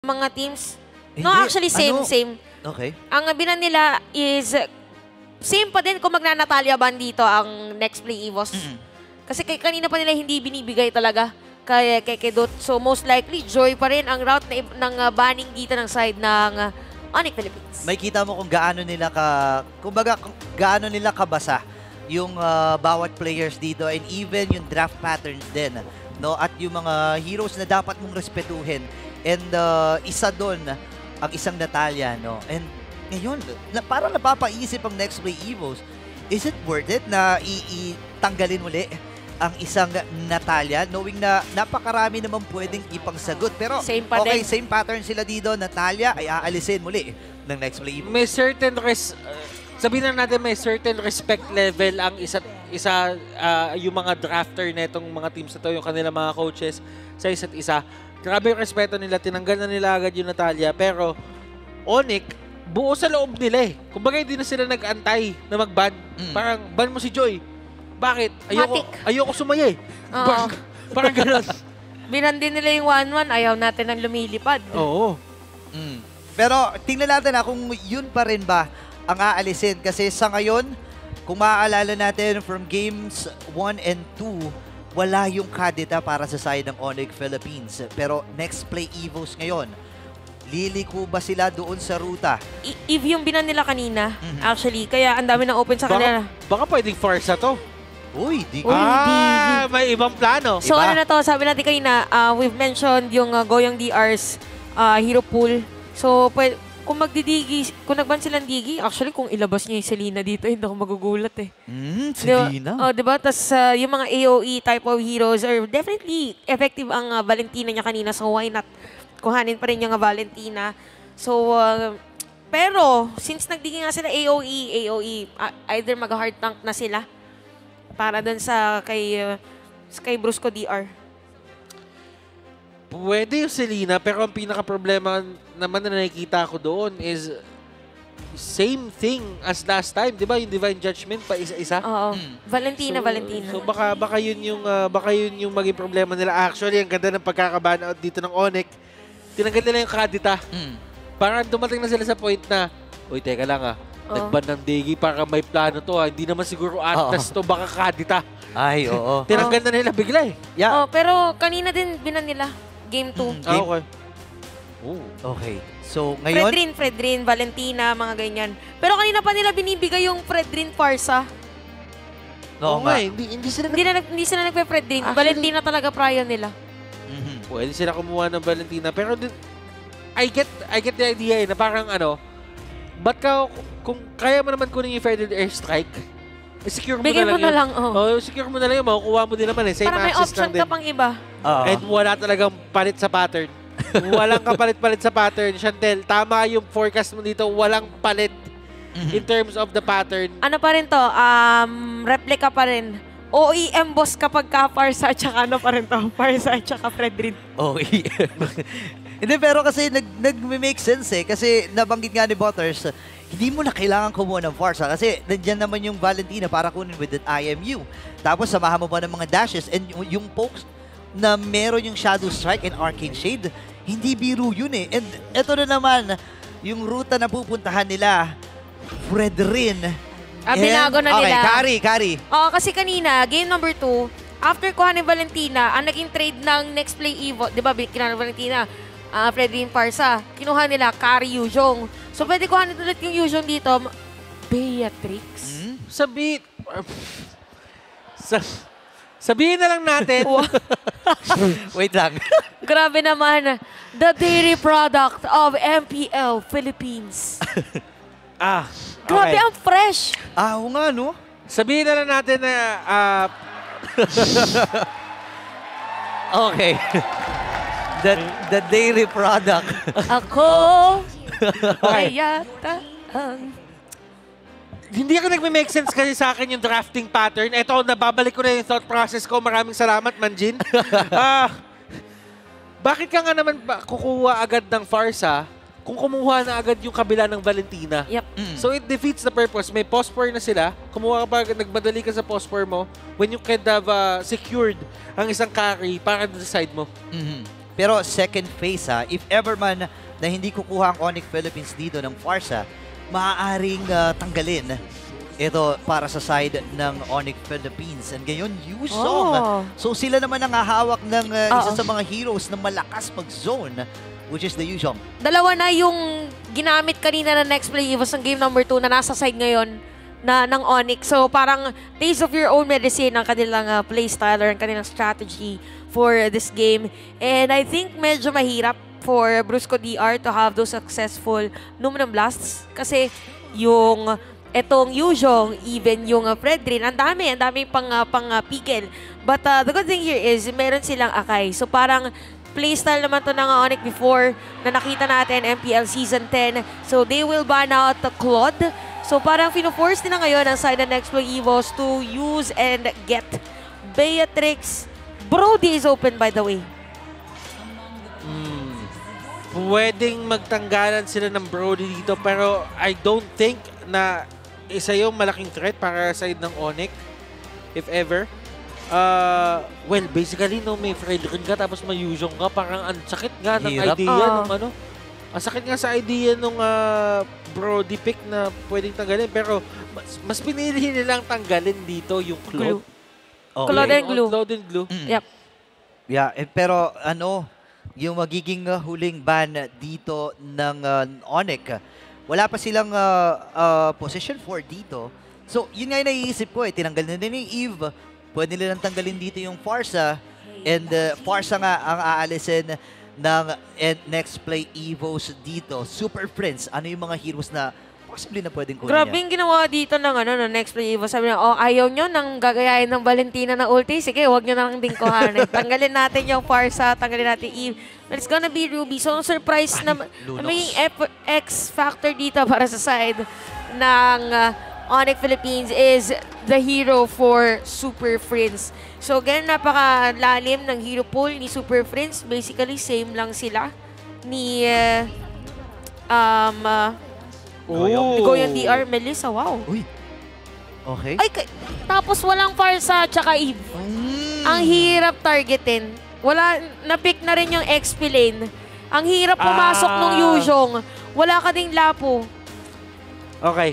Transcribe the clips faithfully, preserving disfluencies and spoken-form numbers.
mga teams. Hindi, No, actually, same, ano? same. Okay. Ang binan nila is, same pa din kung magnanatalia ban dito ang next play Evos. Mm-mm. Kasi kay, kanina pa nila hindi binibigay talaga kay, kay, kay Dot. So, most likely, Joy pa rin ang route na, ng uh, banning dito ng side ng uh, Onyx Philippines. May kita mo kung gaano nila ka, kumbaga kung gaano nila kabasa yung uh, bawat players dito and even yung draft patterns din, no? At yung mga heroes na dapat mong respetuhin. And uh, isa doon ang isang Natalia, no? And ngayon, na, parang napapaisip ang next play Evos, is it worth it na i-tanggalin muli ang isang Natalia, knowing na napakarami naman pwedeng ipangsagot. Pero Same pa okay, din. same pattern sila dito. Natalia ay aalisin muli ng next play Evos. May certain res uh, sabihin na natin may certain respect level ang isa isa uh, yung mga drafter na itong mga teams na to, yung kanilang mga coaches sa isa't isa. Grabe yung respeto nila, tinanggal na nila agad yung Natalia, pero Onyx buo sa loob nila eh. Kumbaga hindi na sila nag-antay na mag-ban. Mm. Parang ban mo si Joy. Bakit? Ayoko, Matik. ayoko sumaya eh. Oo. Parang, parang gano'n. Binan din nila yung one one, ayaw natin ang lumilipad. Oo. Mm. Pero tingnan natin na kung yun pa rin ba ang aalisin. Kasi sa ngayon, kung maaalala natin from games one and two, wala yung kadita para sa side ng Onyx Philippines. Pero next play Evos ngayon, liliko ba sila doon sa ruta? I- if yung binan nila kanina, Mhm. actually, kaya ang dami ng open sa kanila. Baka, baka pwedeng Farsa to. Uy, di Uy, Ah, may ibang plano. So Iba? ano na to, sabi natin kanina, uh, we've mentioned yung uh, Goyong D R's uh, hero pool. So pwede, kung magdidigi, kung nagban silang digi, actually kung ilabas niya yung Selena dito, hindi ako magugulat eh. Mm, Diba? Selena. Oh, diba? Tapos uh, yung mga A O E type of heroes are definitely effective ang uh, Valentina niya kanina. So why not kuhanin pa rin yung uh, Valentina. So, uh, pero since nagdigi nga sila A O E, A O E, uh, either mag-hard tank na sila para dun sa kay, uh, kay Brusco D R. Pwede yung Selena, pero ang pinaka-problema naman na nakikita ko doon is same thing as last time, 'di ba? Yung Divine Judgment pa isa-isa. Oo. Mm. Valentina, So- Valentina. So baka baka yun yung ah, baka yun yung maging problema nila. Actually, ang ganda ng pagkakaban out dito ng Onyx. Tinanggal nila yung kadita. Mm. Parang dumating na sila sa point na, uy, teka lang ah. Oo. Nagban ng Digi para may plano to ah. Hindi naman siguro Atlas to, baka kadita. Ay, oo. Tinanggal na nila bigla eh. Yeah. Oh, pero kanina din binan nila. Game two. Mm. Ah, Game- okay. Oh. Okay. So, ngayon, Fredrin, Fredrin, Valentina, mga ganyan. Pero kanina pa nila binibigay yung Fredrin Farsa. oo Oo nga. nga, eh, hindi, hindi sila Hindi na nag- hindi sila nagpe-Fredrin. Actually- Valentina talaga prior nila. Mhm. Pwede sila kumuha ng Valentina. Pero din, I get I get the idea eh, na parang ano, ba't ka, kung kaya mo naman kunin yung Federal Airstrike, eh, secure mo Bigay na lang mo na yun. lang, oh. Oh, secure mo na lang yun, makukuha mo din naman eh. Same Para may access option lang din. ka pang iba. Oo. And wala talagang palit sa pattern. Walang kapalit-palit sa pattern. Chantel, tama yung forecast mo dito, walang palit Mhm. in terms of the pattern. Ano pa rin to? Um, replica pa rin. O E M boss kapag ka Farsa, tsaka ano pa rin to? Farsa, tsaka Fredrin. Okay. Hindi, pero kasi nag, nag-make sense eh. Kasi nabanggit nga ni Butters, hindi mo na kailangan kumuha ng Farsa kasi nandiyan naman yung Valentina para kunin with that I M U. Tapos samahan mo pa ng mga dashes and yung, yung pokes na meron yung Shadow Strike and Arcane Shade, hindi biro yun eh. And eto na naman, yung ruta na pupuntahan nila, Fredrin. Ah, binago na okay, nila. carry, carry. Oo, kasi kanina, game number two, after kuha ni Valentina, ang naging trade ng next play Evo, di ba, kinuha ni Valentina, uh, Fredrin Farsa, kinuha nila Kari Yuzhong. So, pwede kuhanin ulit yung Yuzhong dito, Beatrix. Hmm? Sabi... Sa, sabihin na lang natin, Wait lang. Grabe naman, the dairy product of M P L Philippines. ah, Grabe, okay. ang fresh. Ah, oo nga, no? Sabihin na lang natin na ah, Okay. The, the dairy product. Ako, ay yata ang... hindi ako nagme-make sense kasi sa akin yung drafting pattern. Ito, nababalik ko na yung thought process ko. Maraming salamat, Manjin. Ah, bakit ka nga naman ba kukuha agad ng Farsa kung kumuha na agad yung kabila ng Valentina? Yep. Mm. So it defeats the purpose. May post-pour na sila. Kumuha ka pa, nagmadali ka sa post-pour mo when you could have uh, secured ang isang carry para sa side mo. Mhm. Pero second phase ha, if ever man na hindi kukuha ang Onyx Philippines dito ng Farsa, maaaring uh, tanggalin ito para sa side ng Onyx Philippines. And ngayon, Yuzong. Oh. So sila naman ang hahawak ng uh, isa Oo. sa mga heroes na malakas mag-zone, which is the Yuzong. Dalawa na yung ginamit kanina na next play Evos ng game number two na nasa side ngayon na ng Onyx. So parang taste of your own medicine ang kanilang uh, playstyle or ang kanilang strategy for this game. And I think medyo mahirap for Brusco D R to have those successful Numenum Blasts kasi yung etong Yuzhong, even yung uh, Fredrin, ang dami, ang dami pang, uh, pang uh, pigil. But uh, the good thing here is meron silang Akai. So parang playstyle naman to ng Onyx before na nakita natin M P L Season ten. So they will ban out the Claude. So parang fino-force nila ngayon ang side ng Next Play Evos to use and get Beatrix. Brody is open by the way. Hmm. Pwedeng magtanggalan sila ng Brody dito pero I don't think na isa yung malaking threat para sa side ng Onyx, if ever. Uh, well, basically, no, may Fredrin ka tapos may Yuzhong ka. Parang ang sakit nga ng Hirap. idea Oo. nung ano. Ang sakit nga sa idea nung uh, Brody pick na pwedeng tanggalin. Pero mas, mas pinili nilang tanggalin dito yung Glue. Claude. Oh, Claude and glue. Claude and glue. Mm. Yep. Yeah, eh, pero ano, yung magiging uh, huling ban dito ng uh, Onyx, wala pa silang uh, uh, position four dito. So, yun nga yung naiisip ko eh. Tinanggal na din yung Eve. Pwede nilang tanggalin dito yung Farsa. And uh, Farsa nga ang aalisin ng uh, Next Play Evos dito. Super Friends. Ano yung mga heroes na possibly na pwedeng kunin Grabe niya? yung ginawa dito ng ano, ng Next Play Evo. Sabi niya, oh, ayaw nyo nang gagayain ng Valentina na ulti. Sige, huwag nyo na lang din kuhanin. Tanggalin natin yung Farsa, tanggalin natin Eve. But it's gonna be Ruby. So, ang surprise na, na Lunox. maging F- X-factor dito para sa side ng uh, Onyx Philippines is the hero for Super Friends. So, again, napakalalim ng hero pool ni Super Friends. Basically, same lang sila ni uh, um, uh, Oh. Goyang D R, Melissa. Wow. Uy. Okay. Ay, kay- tapos walang Farsa tsaka Eve. Mm. Ang hirap targetin. Wala, na-pick na rin yung X P lane. Ang hirap pumasok Ah. nung Yuzhong. Wala ka ding Lapo. Okay.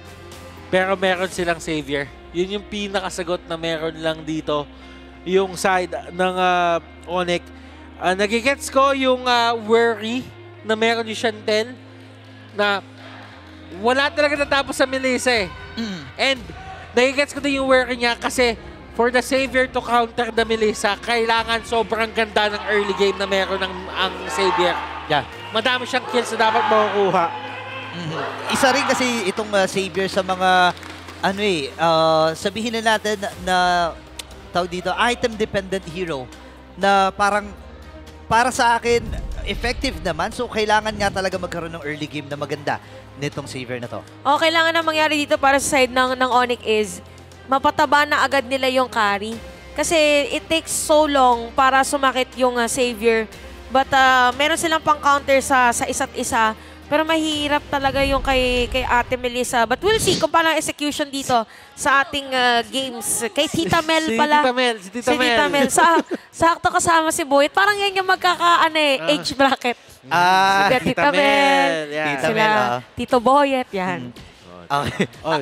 Pero meron silang savior. Yun yung pinakasagot na meron lang dito. Yung side ng uh, Onyx. Uh, nagigets ko yung uh, worry na meron yung Chantel na wala talaga natapos sa Melissa eh. Mm. And nagigets ko din yung worry niya kasi for the savior to counter the Melissa, kailangan sobrang ganda ng early game na meron ng ang savior. Yeah. Madami siyang kills na dapat makukuha. Mhm. Isa rin kasi itong uh, savior sa mga ano eh, uh, sabihin na natin na tawag dito, item-dependent hero na parang para sa akin, effective naman. So, kailangan nga talaga magkaroon ng early game na maganda nitong savior na to. O, kailangan na mangyari dito para sa side ng, ng Onyx is mapataba na agad nila yung carry. Kasi it takes so long para sumakit yung uh, savior. But uh, meron silang pang-counter sa, sa isa't isa. Pero mahirap talaga yung kay, kay Ate Melissa. But we'll see kung paano ang execution dito sa ating uh, games. Kay Tita Mel Si pala. Tita Mel, si Tita Si Tita Mel. Mel. Sa, sakto kasama si Boyet. Parang yan yung magkakaano eh, Ah. age bracket. Ah, Sila Tita Mel. yan. Tita Sila Mel, ah. Tito Boyet. Yan. okay. Oy,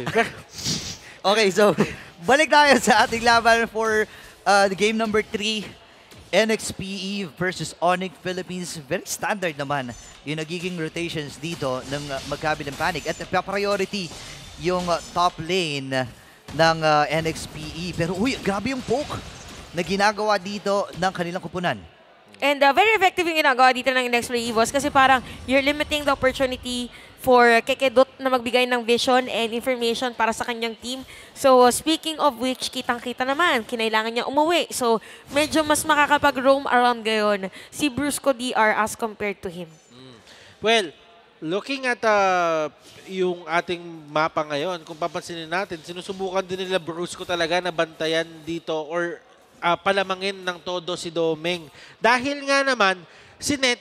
Okay, so balik tayo sa ating laban for uh, the game number three. N X P E versus Onyx Philippines. Very standard naman yung nagiging rotations dito ng uh, magkabilang panic. At priority yung uh, top lane ng uh, N X P E. Pero uy, grabe yung poke na ginagawa dito ng kanilang kupunan. And uh, very effective yung ginagawa dito ng Next Play Evos kasi parang you're limiting the opportunity for Kekedot na magbigay ng vision and information para sa kanyang team. So, uh, speaking of which, kitang-kita naman, kinailangan niya umuwi. So, medyo mas makakapag-roam around ngayon si Brusco D R as compared to him. well, looking at uh, yung ating mapa ngayon, kung papansinin natin, sinusubukan din nila Brusco talaga na bantayan dito or uh, palamangin ng todo si Domeng. Dahil nga naman, si Nets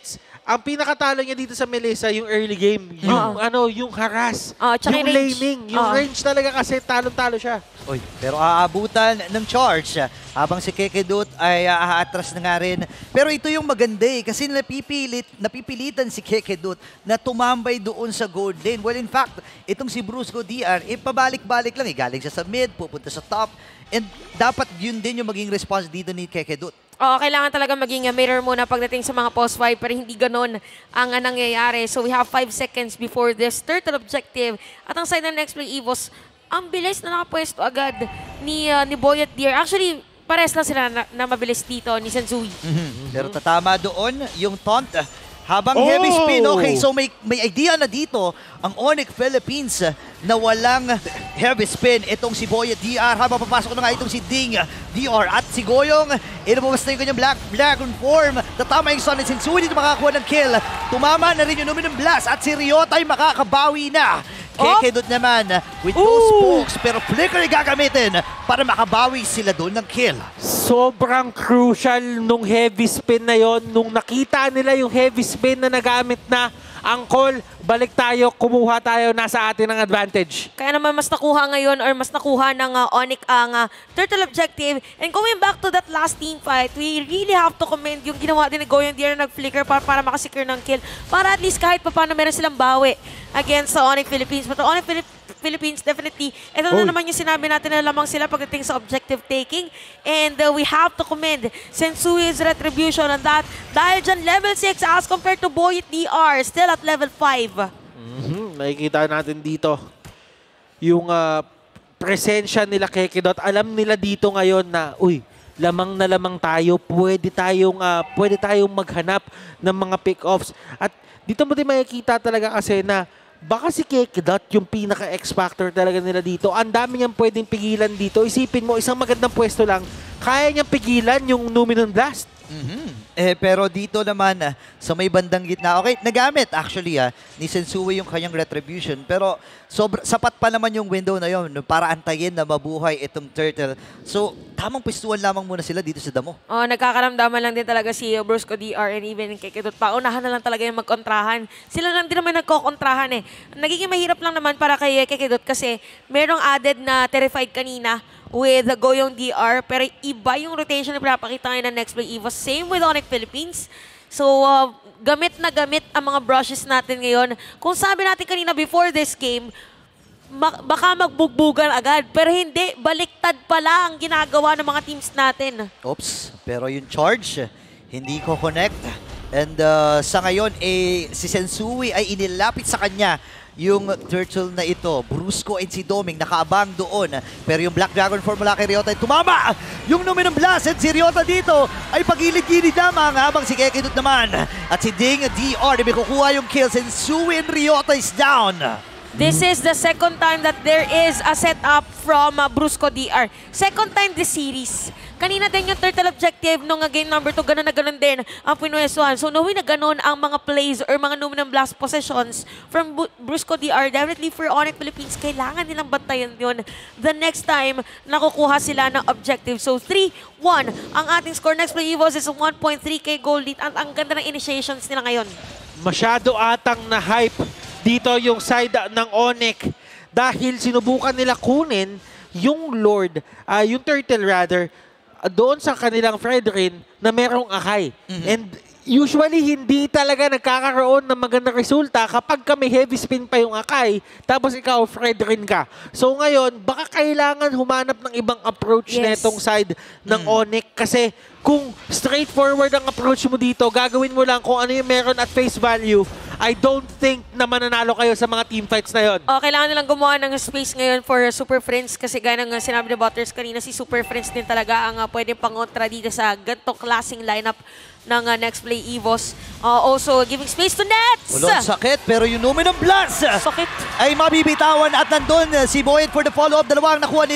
ang pinakatalo niya dito sa Melissa, yung early game, yung Uh-oh. ano, yung harass, Uh, tsaka yung yung range. laning, yung Uh-oh. range talaga kasi talon-talo siya. Oy, pero aabutan ng charge habang si Kekedut ay aatras na nga rin. Pero ito yung maganda eh, kasi napipilit, napipilitan si Kekedut na tumambay doon sa gold lane. Well, in fact, itong si Brusco D R, eh, pabalik-balik lang eh. Galing siya sa mid, pupunta sa top. And dapat yun din yung maging response dito ni Kekedut. Oo, kailangan talaga maging uh, mirror muna pagdating sa mga post five, pero hindi ganun ang uh, nangyayari. So we have five seconds before this turtle objective. At ang side ng Next Play Evos, ang bilis na nakapwesto agad ni, uh, ni Boy at Deer. Actually, pares lang sila na, na mabilis dito ni Sensui. Mm-hmm. Pero tatama doon yung taunt. Habang Oh! heavy spin, okay, so may, may idea na dito ang Onyx Philippines na walang heavy spin. Itong si Boya D R, habang papasok na nga itong si Ding D R at si Goyong. Inababas na yung kanyang Black Dragon form. Tatama yung Sonic Sensui, dito makakuha ng kill. Tumama na rin yung Luminum Blast at si Ryota ay makakabawi na. Kekedut naman with those pokes, pero flicker ay gagamitin para makabawi sila doon ng kill. Sobrang crucial nung heavy spin na yon. Nung nakita nila yung heavy spin na nagamit na ang call, balik tayo, kumuha tayo, nasa atin ang advantage. Kaya naman mas nakuha ngayon or mas nakuha ng uh, Onyx ang uh, turtle objective. And going back to that last team fight, we really have to commend yung ginawa din ni Goyong Deer na nag-flicker para, para makasecure ng kill. Para at least kahit pa paano meron silang bawi against sa Onyx Philippines. But the Onyx Philippines Philippines, definitely, ito na Oy. naman yung sinabi natin na lamang sila pagdating sa objective taking. And uh, we have to commend Sensui's retribution on that. Dahil dyan, level six as compared to Boy at D R, still at level five. Mm-hmm. Nakikita natin dito yung uh, presensya nila Kekedot. Alam nila dito ngayon na, uy, lamang na lamang tayo, pwede tayong, uh, pwede tayong maghanap ng mga pick-offs. At dito mo din makikita talaga kasi na baka si Kekedot yung pinaka-X factor talaga nila dito. Ang dami niyang pwedeng pigilan dito. Isipin mo, isang magandang pwesto lang, kaya niyang pigilan yung Numinum Blast. Mm-hmm. Eh, pero dito naman, ah, sa may bandang gitna, okay, nagamit actually ah, ni Sensui yung kanyang retribution. Pero sobra, sapat pa naman yung window na yun no, para antayin na mabuhay itong turtle. So, tamang pwestuhan lamang muna sila dito sa damo. Oh, nagkakaramdaman lang din talaga si uh, Brusco D R and even Kekedut. Paunahan na lang talaga yung magkontrahan. Sila lang din naman nagkokontrahan eh. Nagiging mahirap lang naman para kay Kekedut kasi merong added na terrified kanina with the Goyong D R, pero iba yung rotation na pinapakita ngayon ng Next Play Evo. Same with Onyx Philippines. So, uh, gamit na gamit ang mga brushes natin ngayon. Kung sabi natin kanina before this game, baka magbugbugan agad, pero hindi. Baliktad pala ang ginagawa ng mga teams natin. Oops, pero yung charge, hindi ko connect. And uh, sa ngayon, eh, si Sensui ay inilapit sa kanya yung turtle na ito. Brusco and si Doming nakaabang doon. Pero yung Black Dragon form mula kay Ryota ay tumama! Yung Numinum Blast and si Ryota dito ay pagilid-gilid lamang habang si Kekedut naman. At si Ding D R ay may kukuha yung kills and Sui and Ryota is down. This is the second time that there is a setup from uh, Brusco D R. Second time this series. Kanina din yung turtle objective nung uh, game number two, ganun na ganun din ang pinuwesuhan. So knowing na ganun ang mga plays or mga Numinum Blast possessions from Bu Brusco D R, definitely for Onyx Philippines, kailangan nilang bantayan yun the next time nakukuha sila ng objective. So three one ang ating score. Next Play Evos is one point three K goal lead. At ang ganda ng initiations nila ngayon. Masyado atang na-hype dito yung side ng Onyx dahil sinubukan nila kunin yung Lord, uh, yung Turtle rather, uh, doon sa kanilang Fredrin na merong Akai. Mm-hmm. And usually hindi talaga nagkakaroon ng magandang resulta kapag ka may heavy spin pa yung Akai tapos ikaw Fredrin ka. So ngayon, baka kailangan humanap ng ibang approach Yes. netong side ng Mm. Onyx kasi kung straightforward ang approach mo dito, gagawin mo lang kung ano yung meron at face value, I don't think na mananalo kayo sa mga team fights na yon. Oh, kailangan nilang gumawa ng space ngayon for Super Friends kasi gaya ng uh, sinabi ni Butters kanina, si Super Friends din talaga ang uh, pwedeng pangontra dito sa ganitong klaseng lineup ng uh, Next Play Evos. Uh, also, giving space to Nets! Ulong sakit, pero yung Numinum Blast Sakit. ay mabibitawan at nandun uh, si Boyd for the follow-up. Dalawang nakuha nila.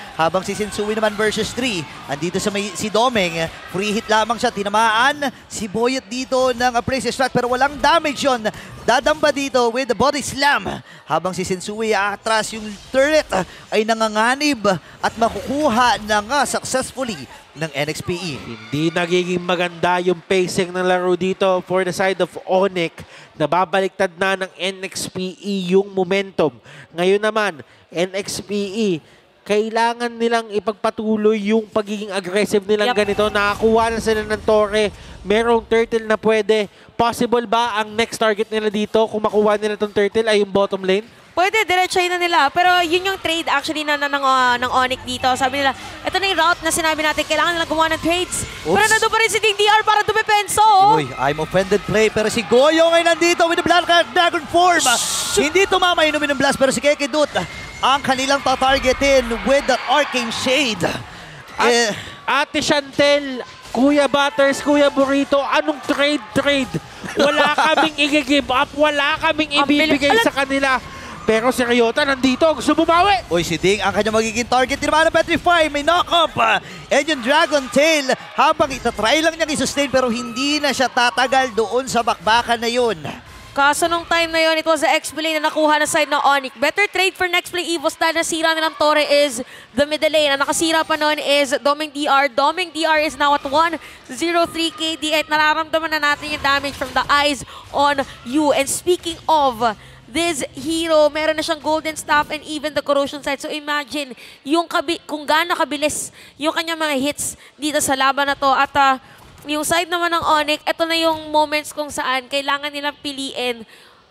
Habang si Sensui naman versus three. Andito sa may, si Domeng. Free hit lamang siya. Tinamaan si Boyet dito ng Appraise Strat pero walang damage yun. Dadamba dito with the body slam. Habang si Sensui atras yung turret ay nanganganib at makukuha na nga successfully ng N X P E. Hindi nagiging maganda yung pacing ng laro dito for the side of Onyx. Nababaliktad na ng N X P E yung momentum. Ngayon naman, N X P E, kailangan nilang ipagpatuloy yung pagiging aggressive nilang Yep. ganito. Nakakuha na sila ng Torre. Merong turtle na pwede. Possible ba ang next target nila dito kung makuha nila tong turtle ay yung bottom lane? Pwede, diretsahin na nila. Pero yun yung trade actually na, na ng, uh, ng Onyx dito. Sabi nila, ito na yung route na sinabi natin, kailangan nila gumawa ng trades. Oops. Pero nandun pa rin si Ding D R para dumepenso. Oh. Uy, I'm offended play pero si Goyo ay nandito with the Black Dragon form. Hindi tumama inumin ng blast pero si Keke Dut ang kanilang tatargetin with the Arcane Shade. At Eh, Ate Chantel, Kuya Butters, Kuya Burrito, anong trade-trade? Wala kaming i-give up, wala kaming Ang bilis. ibibigay Alam- sa kanila. Pero si Ryota nandito, gusto bumawi. Uy, si Ding ang kanyang magiging target. Tinamaan ng Petrify, may knock-up. And yung Dragon Tail, habang itatry lang niyang i-sustain pero hindi na siya tatagal doon sa bakbakan na yun. Kaso nung time na yun, it was the X P lane na nakuha na side ng Onyx. Better trade for next play Evos dahil nasira nilang Torre is the middle lane. Ang nakasira pa noon is Domeng D R. Domeng D R is now at one oh three K D at nararamdaman na natin yung damage from the eyes on you. And speaking of this hero, meron na siyang golden staff and even the corrosion sight. So imagine yung kabi kung gaano kabilis yung kanyang mga hits dito sa laban na to. At uh, yung side naman ng Onyx, ito na yung moments kung saan kailangan nilang piliin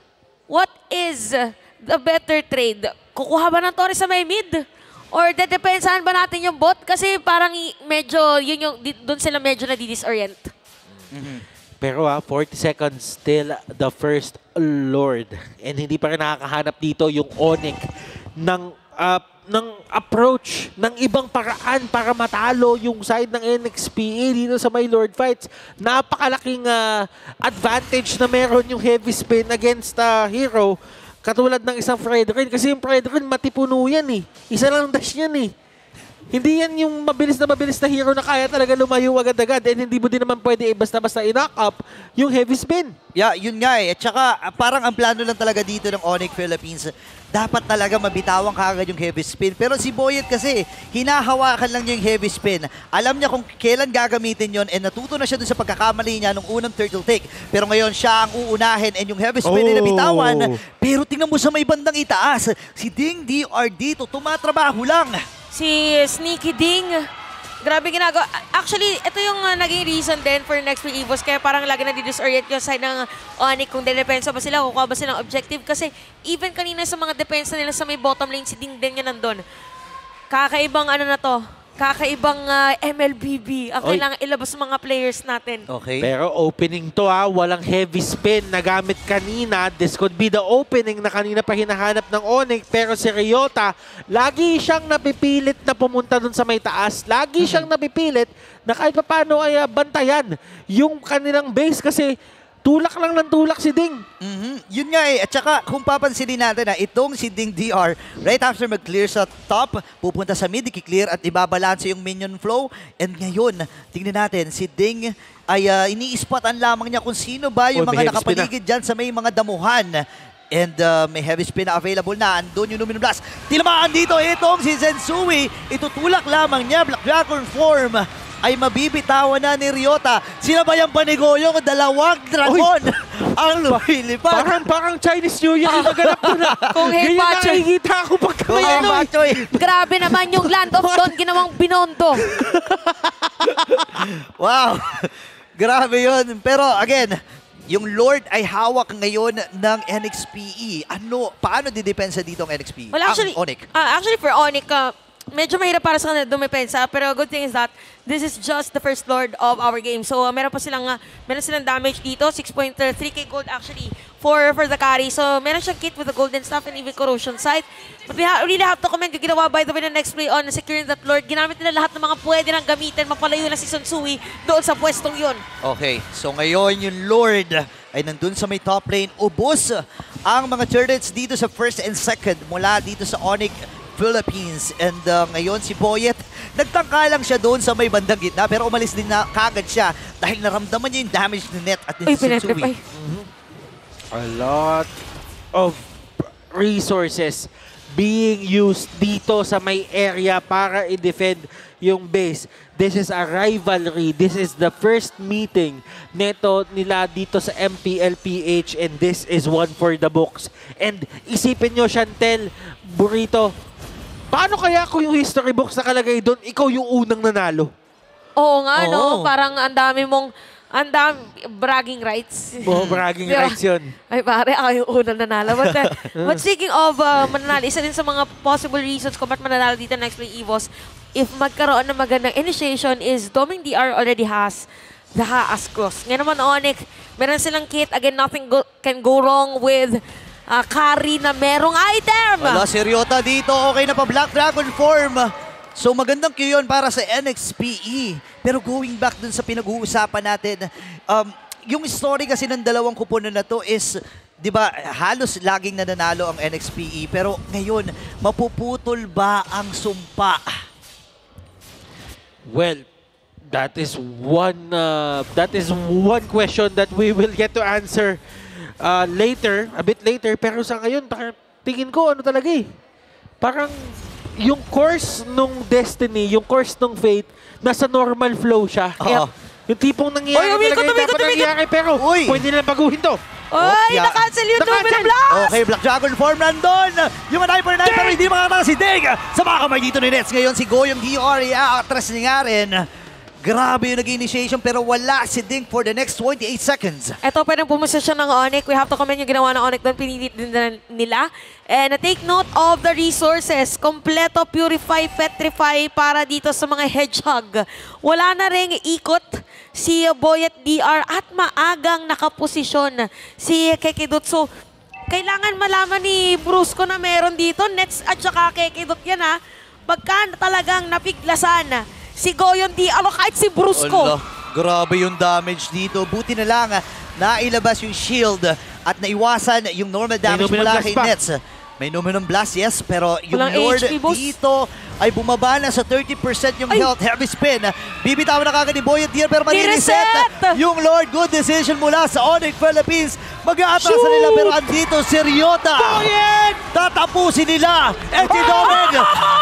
what is the better trade. Kukuha ba ng Torre sa may mid? Or dedepensahan ba natin yung bot? Kasi parang i- medyo, yun yung, di- doon sila medyo na-disorient. Pero ah, forty seconds still the first Lord. And hindi pa rin nakakahanap dito yung Onyx ng, ah, ng approach, ng ibang paraan para matalo yung side ng N X P E dito sa may Lord fights. Napakalaking ah, advantage na meron yung heavy spin against the hero. Katulad ng isang Fredrin. Kasi yung Fredrin matipuno yan eh. Isa lang dash yan eh. Hindi yan yung mabilis na mabilis na hero na kaya talaga lumayo agad-agad. And hindi mo din naman pwede basta-basta i-knock up yung heavy spin. Yeah, yun nga eh. At saka ah, parang ang plano lang talaga dito ng Onyx Philippines, dapat talaga mabitawan kagad yung heavy spin. Pero si Boyet kasi, hinahawakan lang niya yung heavy spin. Alam niya kung kailan gagamitin yon and natuto na siya dun sa pagkakamali niya nung unang turtle take. Pero ngayon siya ang uunahin and yung heavy spin ay Oh. nabitawan. Pero tingnan mo sa may bandang itaas, si Ding D R dito, tumatrabaho lang. Si Sneaky Ding, grabe ginagawa. Actually, ito yung uh, naging reason din for next play Evos. Kaya parang lagi na disorient yung side ng Onyx kung didepensa ba sila, kukuha ba silang objective. Kasi even kanina sa mga depensa nila sa may bottom lane, si Ding Ding yun nandun. Kakaibang ano na to, kakaibang uh, M L B B ang Oy. kailangan ilabas sa mga players natin. Okay. Pero opening to ah, walang heavy spin na gamit kanina. This could be the opening na kanina pa hinahanap ng Onyx. Pero si Ryota, lagi siyang napipilit na pumunta dun sa may taas. Lagi siyang napipilit na kahit pa paano ay ah, bantayan yung kanilang base kasi tulak lang ng tulak si Ding. Mhm. Yun nga eh. At saka kung papansinin natin na itong si Ding D R, right after mag-clear sa top, pupunta sa mid, i-clear at ibabalanse yung minion flow. And ngayon, tingnan natin, si Ding ay uh, ini-spotan lamang niya kung sino ba yung Oh, may mga heavy spin nakapaligid dyan sa may mga damuhan. And uh, may heavy spin na available na. Andun yung Luminous Blast. Tilamaan dito itong si Sensui. Itutulak lamang niya. Black Dragon form ay mabibitawan na ni Ryota. Sila ba yung panigoyong dalawang dragon ang lumilipad? Parang parang Chinese New Year yung naganap ko na. Kung hey, Ganyan Pachoy. nakikita ko pagka Kung may hey, ano eh. Pachoy. Grabe naman yung Land of Dawn ginawang binondo. Wow! Grabe yun. Pero again, yung Lord ay hawak ngayon ng N X P E. Ano, paano didepensa dito ang N X P E? Well, actually, ang Onyx. ah, actually for Onyx, uh, medyo mahirap para sa kanila dumepensa. Pero good thing is that this is just the first Lord of our game. So uh, meron pa silang, uh, meron silang damage dito. six point three K gold actually for for the carry. So meron siyang kit with the golden staff and even corrosion sight. But we ha really have to commend yung ginawa by the way ng next play on securing that Lord. Ginamit nila lahat ng mga pwede nang gamitin. Mapalayo na si Sensui doon sa pwestong yun. Okay, so ngayon yung Lord ay nandun sa may top lane. Ubos ang mga turrets dito sa first and second mula dito sa Onyx Philippines. And uh, ngayon si Boyet, nagtangka lang siya doon sa may bandang gitna pero umalis din na kagad siya dahil naramdaman niya yung damage ni Net at ni Ay, pinetrip. Sensui. Ay. A lot of resources being used dito sa may area para i-defend yung base. This is a rivalry. This is the first meeting neto nila dito sa M P L P H and this is one for the books. And isipin nyo, Chantel, Burrito, paano kaya kung yung history books nakalagay doon, ikaw yung unang nanalo? Oo nga, Oo. no? Parang ang dami mong, ang dami, bragging rights. Oh, bragging Di ba? rights yun. Ay pare, ako yung unang nanalo. But, uh, but speaking of uh, mananalo, isa din sa mga possible reasons kung ba't mananalo dito next play EVOS, if magkaroon ng magandang initiation is Doming D R already has the Haas Cross. Ngayon naman Onyx, meron silang kit. Again, nothing go can go wrong with uh, carry na merong item. Wala si Ryota dito. Okay na pa Black Dragon form. So magandang cue yun para sa N X P E. Pero going back dun sa pinag-uusapan natin, um, yung story kasi ng dalawang kuponan na to is, di ba, halos laging nananalo ang N X P E. Pero ngayon, mapuputol ba ang sumpa? Well, that is one uh, that is one question that we will get to answer uh, later, a bit later. Pero sa ngayon, par- tingin ko ano talaga eh. Parang yung course nung Destiny, yung course nung Fate, nasa normal flow siya. Oo. Yung tipong nangyayari Oy, umikot, talaga yung umikot, dapat umikot. nangyayari. Pero Uy. pwede nilang baguhin to. Ay, Opya. na-cancel yung Na-cancel. Domino Blast! Okay, Black Dragon form nandun. Yung Sniper Knight pero hindi makakatakas si Dig. Sa mga kamay dito ni Nets. Ngayon si Goyong D R, i-atras niya nga rin. Grabe yung naging initiation pero wala si Ding for the next twenty-eight seconds. Ito pa ng pumusisyon ng Onyx. We have to commend yung ginawa ng Onyx doon. Pinilit din na nila. And uh, take note of the resources. Kompleto, purify, petrify para dito sa mga hedgehog. Wala na rin ikot si Boyet D R at maagang nakaposisyon si Kekidot. So, kailangan malaman ni Brusco na meron dito. Nets at saka Kekidot yan ha. Pagka talagang napiglasan si Goyon D R, kahit si Brusco. Ala, grabe yung damage dito. Buti na lang ah, nailabas yung shield at naiwasan yung normal damage May mula Numinum kay Blast pa. Nets. May Numinum Blast, yes, pero yung Walang Lord H P boost. dito ay bumaba na sa thirty percent yung Ay. health. Heavy spin. Bibitawan na kagad ni Boyet Deer pero Ni-reset. mali-reset yung Lord. Good decision mula sa Onyx Philippines. Mag-aatrasan nila pero andito si Ryota. Boyet! Tatapusin nila. And si Doming.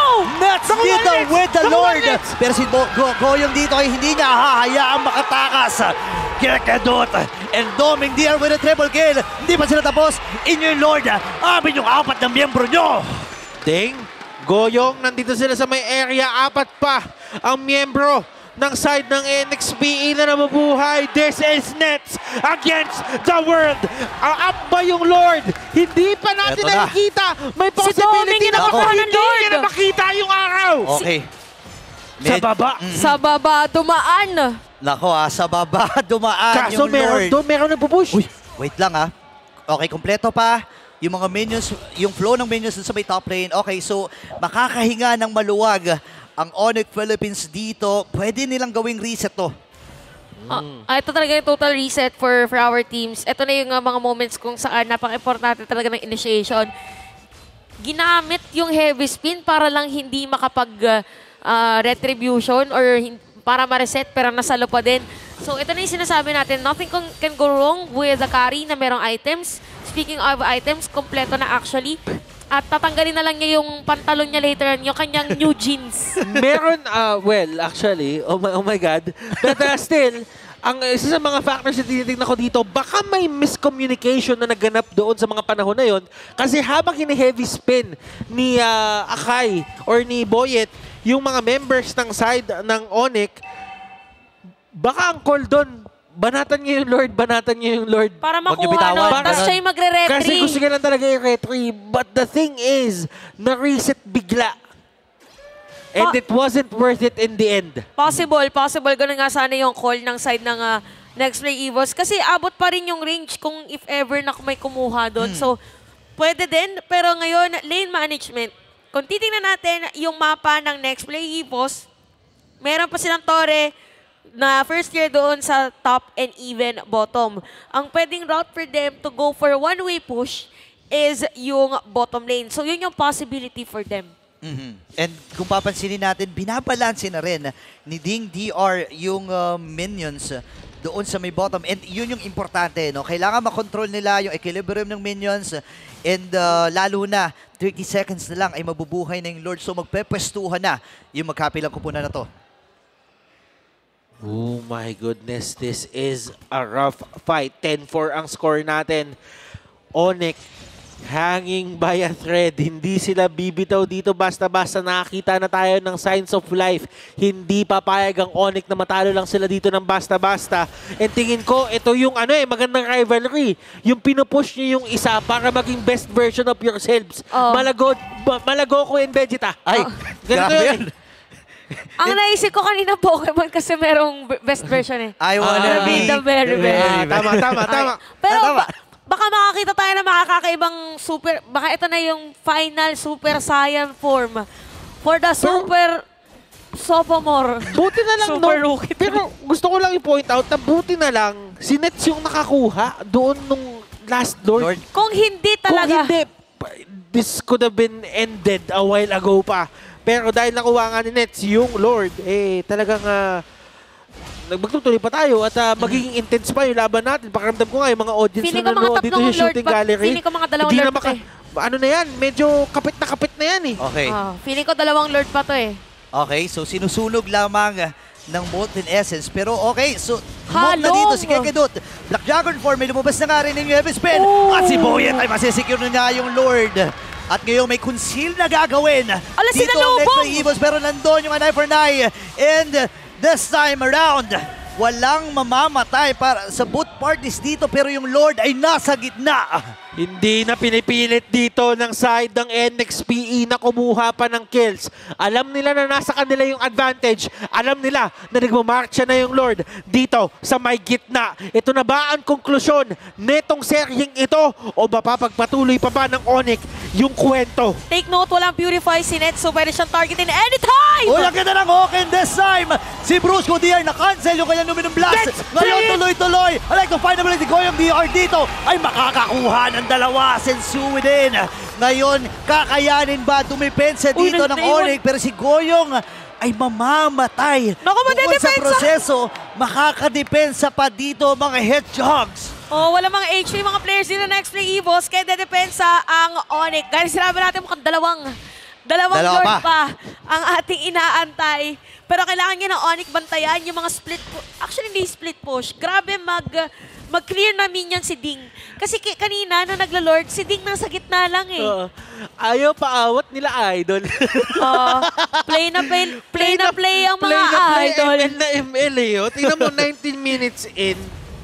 Nets Nakuha dito Nets! with the Nakuha Lord. Nets! Pero si Go Go Goyong dito ay hindi niya hahayaang makatakas. Kekadot and Doming D R with a triple kill. Hindi pa sila tapos. Inyo yung Lord. Amin yung apat na miyembro nyo. Ding, Goyong, nandito sila sa may area. Apat pa ang miyembro ng side ng N X P E na nabubuhay. This is Nets against the world. Uh, up ba yung Lord? Hindi pa natin Eto na. nakikita. May Doming possibility yung na nakuha baka ng hindi Lord. niya na makita yung araw. Okay. Sa Med- baba. Sa baba, dumaan. Nako ah, sa baba dumaan Kaso yung meron Lord. doon, meron nagpupush. Uy, wait lang ah. Okay, kompleto pa. Yung mga minions, yung flow ng minions dun sa may top lane. Okay, so makakahinga ng maluwag ang Onyx Philippines dito. Pwede nilang gawing reset to. Ah, ito talaga yung total reset for for our teams. Ito na yung uh, mga moments kung saan napaka-importante talaga ng initiation. Ginamit yung heavy spin para lang hindi makapag uh, uh, retribution or hin- para ma-reset pero nasalo pa din. So ito na yung sinasabi natin, nothing can, can go wrong with the carry na merong items. Speaking of items, kompleto na actually. At tatanggalin na lang niya yung pantalon niya later on, yung kanyang new jeans. Meron, uh, well, actually, oh my, oh my God. But uh, still, ang isa sa mga factors na tinitignan ko dito, baka may miscommunication na naganap doon sa mga panahon na yon. Kasi habang hini-heavy spin ni uh, Akai or ni Boyet, yung mga members ng side ng Onyx, baka ang call doon, banatan niyo yung Lord, banatan niyo yung Lord. Para Huwag niyo makuha, bitawan, no? Tapos ganun. siya yung magre-retry. Kasi gusto nila talaga yung retry. But the thing is, na-reset bigla. And Pa- it wasn't worth it in the end. Possible, possible. Ganun nga sana yung call ng side ng uh, Next Play EVOS. Kasi abot pa rin yung range kung if ever na may kumuha doon. Hmm. So, pwede din. Pero ngayon, lane management. Kung titingnan natin yung mapa ng Next Play EVOS, meron pa silang Torre na first year doon sa top and even bottom. Ang pwedeng route for them to go for one-way push is yung bottom lane. So, yun yung possibility for them. Mhm. And kung papansinin natin, binabalanse na rin ni Ding D R yung uh, minions doon sa may bottom. And yun yung importante, no? Kailangan makontrol nila yung equilibrium ng minions. And uh, lalo na, thirty seconds na lang ay mabubuhay na yung Lord. So magpepwestuhan na yung magkapilang kupunan na to. Oh my goodness, this is a rough fight. ten four ang score natin. Onyx hanging by a thread. Hindi sila bibitaw dito basta-basta nakakita na tayo ng signs of life. Hindi papayag ang Onyx na matalo lang sila dito ng basta-basta. And tingin ko, ito yung ano eh, magandang rivalry. Yung pinupush nyo yung isa para maging best version of yourselves. Oh. Malago, Malagoko and Vegeta. Ay, Oh. Ganito grabe yun. yan. Ang naisip ko kanina Pokemon kasi merong b- best version eh. I Ah. wanna be the very best. Ah, tama, tama, tama. Pero Tama. ba- baka makakita tayo na makakaibang super, baka ito na yung final Super Saiyan form for the Super Sophomore. Buti na lang, Super no? rookie. Pero gusto ko lang i-point out na buti na lang, si Nets yung nakakuha doon nung last Lord. Lord. Kung hindi talaga. Kung hindi, this could have been ended a while ago pa. Pero dahil nakuha nga ni Nets yung Lord, eh talagang uh, magtutuloy pa tayo at uh, magiging intense pa yung laban natin. Pakiramdam ko nga yung mga audience Feeling na ko mga nanonood dito tatlong sa shooting Lord pa- gallery. feeling ko mga dalawang hindi Lord na maka- pa eh. Ano na yan, medyo kapit na kapit na yan eh. Okay. Ah, feeling ko dalawang Lord pa to eh. Okay, so sinusunog lamang ng Molten Essence. Pero okay, so Halong! move na dito si Kekedut. Black Dragon form, may lumabas na nga rin yung Heavy Spin. Oh! At si Boyet ay masisecure na nga yung Lord. At ngayon may conceal na gagawin. Ala, dito ang sinalubong! next play Evos, pero nandun yung Anay for Nine. And this time around, walang mamamatay para sa both parties dito, pero yung Lord ay nasa gitna. Hindi na pinipilit dito ng side ng N X P E na kumuha pa ng kills. Alam nila na nasa kanila yung advantage. Alam nila na nagmamarcha na yung Lord dito sa may gitna. Ito na ba ang konklusyon netong seryeng ito o mapapagpatuloy pa ba ng Onyx yung kwento? Take note, walang Purify si Net, so pwede siyang targetin anytime! Uy, ang ganda ng Hawken this time. Si Bruce Godier na-cancel yung kanyang Luminum Blast. Let's Ngayon play it! tuloy-tuloy. I like to find ability ko yung D R dito ay makakakuha ng dalawa. Sensu din. Ngayon, kakayanin ba dumipensa Uy, dito ng nag-naiwan. Onyx? Pero si Goyong ay mamamatay. Naku, Bukod sa madedepensa. proseso, makakadepensa pa dito mga Hedgehogs. Oh, wala mga H P mga players dito next play Evos, kaya dedepensa ang Onyx. Dahil sinabi natin mukhang dalawang, dalawang Dalawa Lord pa. pa. ang ating inaantay. Pero kailangan niya ng Onyx bantayan yung mga split push. Actually, hindi split push. Grabe mag, mag-clear na minion si Ding. Kasi ki- kanina, nung nagla-Lord, si Ding nasa gitna lang eh. Uh, ayaw paawat nila idol. Oh, play na play, play na play ang mga play na play idol. M L na M L eh. Oh. Tingnan mo, nineteen minutes in.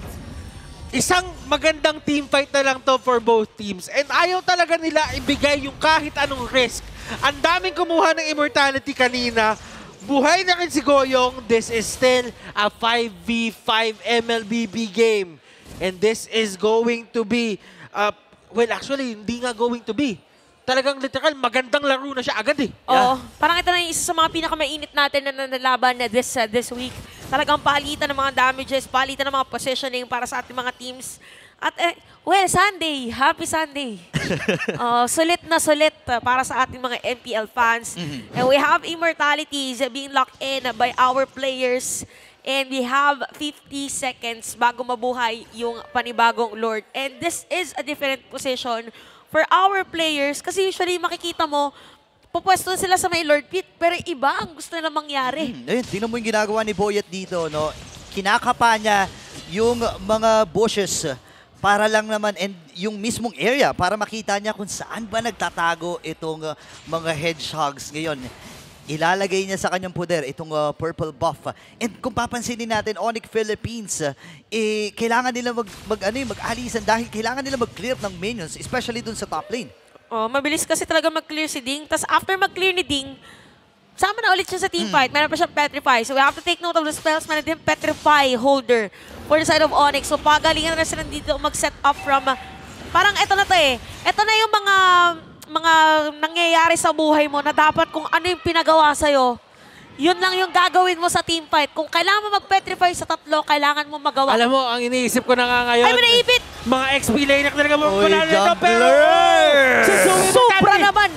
Isang magandang team fight na lang to for both teams. And ayaw talaga nila ibigay yung kahit anong risk. Ang daming kumuha ng immortality kanina. Buhay na rin si Goyong. This is still a five v five M L B B game. And this is going to be, uh, well actually, hindi nga going to be. Talagang literal, magandang laro na siya agad eh. Oo. Parang ito na yung isa sa mga pinakamainit natin na nalaban na this, uh, this week. Talagang palitan ng mga damages, palitan ng mga positioning para sa ating mga teams. At eh, well, Sunday. Happy Sunday. uh, sulit na sulit uh, para sa ating mga M P L fans. Mhm. And we have immortalities uh, being locked in uh, by our players. And we have fifty seconds bago mabuhay yung panibagong Lord. And this is a different position for our players, kasi usually makikita mo, pupwesto sila sa may Lord Pit, pero iba ang gusto nila mangyari. Hmm, ayun, tingnan mo yung ginagawa ni Boyet dito, no? Kinakapa niya yung mga bushes para lang naman, and yung mismong area, para makita niya kung saan ba nagtatago itong uh, mga Hedgehogs ngayon. Ilalagay niya sa kanyang poder itong uh, purple buff. And kung papansinin natin, Onyx Philippines, uh, eh, kailangan nila mag, mag, ano, eh, mag-alisan dahil kailangan nila mag-clear ng minions, especially dun sa top lane. Oh, mabilis kasi talaga mag-clear si Ding. Tapos after mag-clear ni Ding, sama na ulit siya sa team fight. Meron pa siyang Petrify. So we have to take note of the spells. Meron din Petrify holder for the side of Onyx. So pagalingan na sila dito mag-set up from... Uh, parang eto na to eh. Eto na yung mga... mga nangyayari sa buhay mo na dapat kung ano yung pinagawa sa'yo, yun lang yung gagawin mo sa team fight. Kung kailangan mo mag-petrify sa tatlo, kailangan mo magawa. Alam mo, ang iniisip ko na nga ngayon, Ay, manaipit! mga X P laner talaga mo Oy, panalo nito, pero... jungler! Si Zoe Sobra Matante. naman!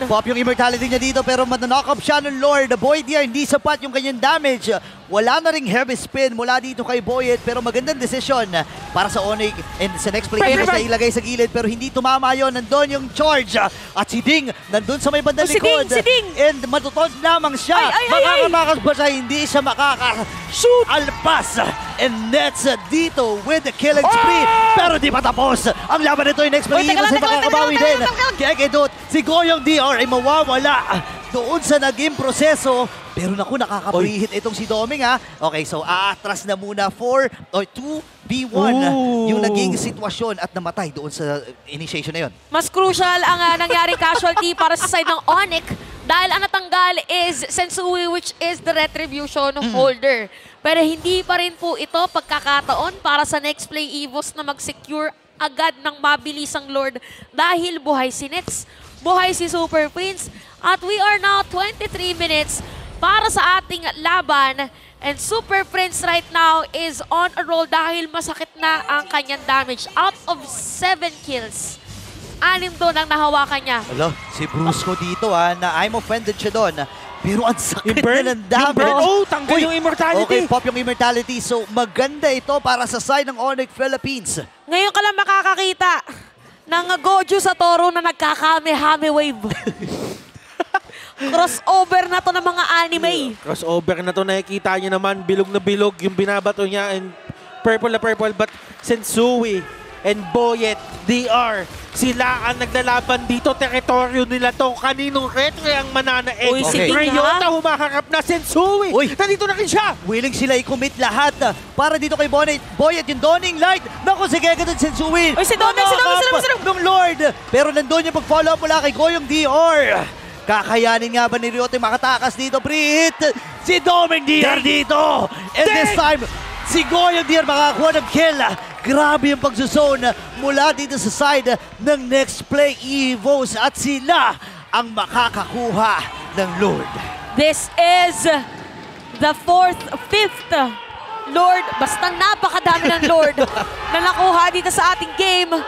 Pop yung immortality niya dito pero mananock up siya ng Lord. Boyd here, hindi sapat yung kanyang damage. Wala na ring heavy spin mula dito kay Boyd pero magandang decision para sa Onyx. And sa next play, Enos na ilagay sa gilid pero hindi tumama yun. Nandun yung charge. At si Ding, nandun sa may bandang Oh, si likod. Ding, si Ding! And matutod lamang siya. Ay, ay, ay, Makakamakas ba siya? Hindi siya makaka-shoot. Alpas. And Nets dito with the killing spree. Pero di pa tapos. Ang laban nito yung next play. Uy, teka lang, Enos ay teka lang, makakabawi teka lang, din. teka lang, teka lang. Kekidot, si Goyong D R ay mawawala doon sa naging proseso. Pero naku, nakaka-preheat itong si Doming ha. Okay, so aatras na muna four or two v one Ooh. yung naging sitwasyon at namatay doon sa initiation na yun. Mas crucial ang uh, nangyaring casualty para sa side ng Onyx dahil ang natanggal is Sensui, which is the retribution holder. Pero hindi pa rin po ito pagkakataon para sa next play Evos na mag-secure agad ng mabilisang Lord dahil buhay si Nets, buhay si Super Prince, at we are now twenty-three minutes para sa ating laban. And Super Prince right now is on a roll dahil masakit na ang kanyang damage. Out of seven kills, anim doon ang nahawakan niya. Hello, si Brusco dito ha, na I'm offended siya doon. Pero ang sakit Yung burn? na ng damage. Yung burn? Oh, tanggal Uy, yung immortality. Okay, pop yung immortality. So maganda ito para sa side ng Onyx Philippines. Ngayon ka lang makakakita ng Goju sa Toro na nagkakame-hame wave. Crossover na to ng mga anime. Crossover na to, nakikita niyo naman, bilog na bilog yung binabato niya and purple na purple. But Sensui and Boyet, D R, sila ang naglalaban dito. Teritoryo nila to. Kaninong retro ang mananaeg? Uy, sige Ryota humaharap na. Sensui, Uy. nandito na rin siya. Willing sila i-commit lahat para dito kay Boyet. Boyet yung Dawning Light. Naku, si Gekidot Sensui. Uy, si Doming, si Doming, si Doming, si Doming. Ng Lord. Pero nandun yung pag-follow up mula kay Goyong D R. Kakayanin nga ba ni Ryota makatakas dito, Preet? Si Doming D R dito! And this time, si Goyong D R makakakuha ng kill. Grabe yung pagsusone mula dito sa side ng next play Evos at sila ang makakakuha ng Lord. This is the fourth, fifth Lord. Basta napakadami ng Lord na nakuha dito sa ating game.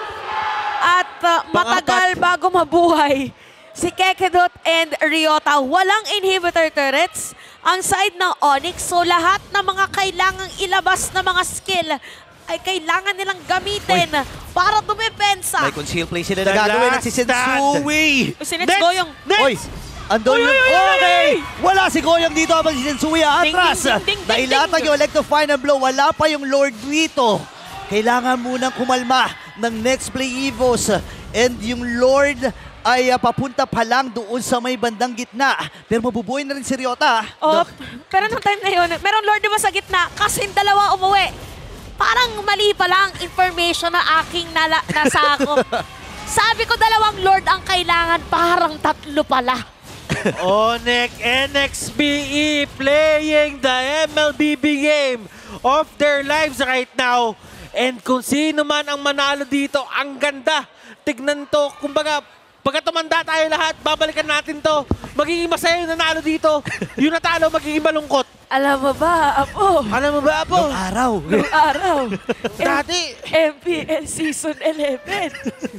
At uh, matagal bago mabuhay si Kekidot and Ryota. Walang inhibitor turrets ang side ng Onyx. So lahat ng mga kailangang ilabas na mga skill ay kailangan nilang gamitin para dumepensa. May conceal play sila The na gagawin at si last stand. Sensui. Si Nets Goyong. Oy, andun Uy, yung... uy, uy, uy, Okay! uy! Wala si Goyong dito habang si Sensui Ding, atras. ding, ding, ding, ding, Nailatag ding. yung electrify na blow. Wala pa yung Lord dito. Kailangan munang kumalma ng next play Evos. And yung Lord ay uh, papunta pa lang doon sa may bandang gitna. Pero mabubuhay na rin si Ryota. Oh, No? pero nung time na yun, meron Lord di ba sa gitna? Kasi dalawa umuwi. Parang mali pa lang information na aking nala, nasakop. Sabi ko dalawang Lord ang kailangan, parang tatlo pala. Onyx N X B E playing the M L B B game of their lives right now. And kung sino man ang manalo dito, ang ganda. Tignan to, kumbaga, pagka tumanda tayo lahat, babalikan natin to. Magiging masaya yung nanalo dito. Yung natalo, magiging malungkot. Alam mo ba, Apo? Alam mo ba, Apo? Nung araw. Nung araw, Dati, M P L Season eleven.